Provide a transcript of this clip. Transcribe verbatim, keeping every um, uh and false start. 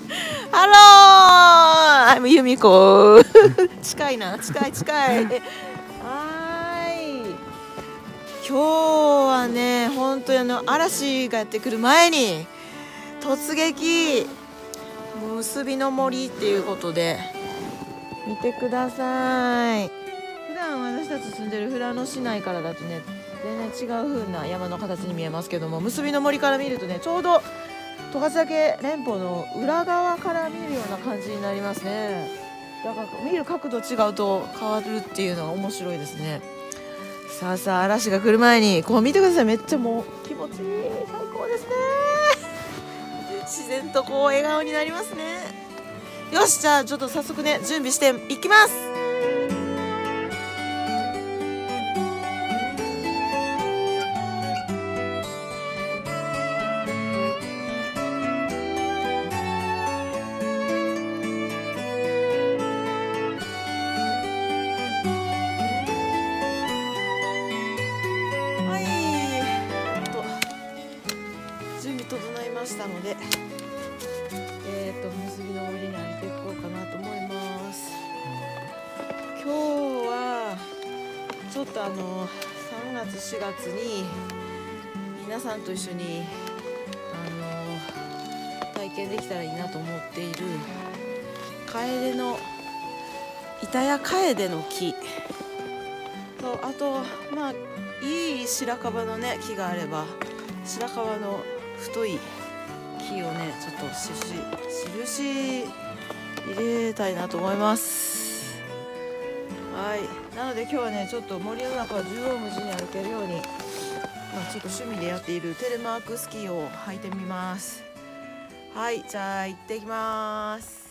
ハロー、I'm 由美子。近いな、近い近い。はーい。今日はね、本当にあの嵐がやってくる前に突撃結びの森っていうことで見てください。普段私たち住んでる富良野市内からだとね、全然違う風な山の形に見えますけども、結びの森から見るとね、ちょうど十勝岳連峰の裏側から見るような感じになりますね。だから見る角度違うと変わるっていうのは面白いですね。さあさあ、嵐が来る前にこう見てください。めっちゃもう気持ちいい、最高ですね。自然とこう笑顔になりますね。よし、じゃあちょっと早速ね、準備していきます。準備整いましたので、えーと結びの森に歩いていこうかなと思います。今日はちょっとあのさんがつしがつに皆さんと一緒にあの体験できたらいいなと思っているカエデの板やカエデの木と、あとまあいい白樺のね木があれば白樺の太い木をねちょっと印印入れたいなと思います。はい、なので今日はねちょっと森の中を縦横無尽に歩けるように、まあ、ちょっと趣味でやっているテレマークスキーを履いてみます。はい、じゃあ行ってきます。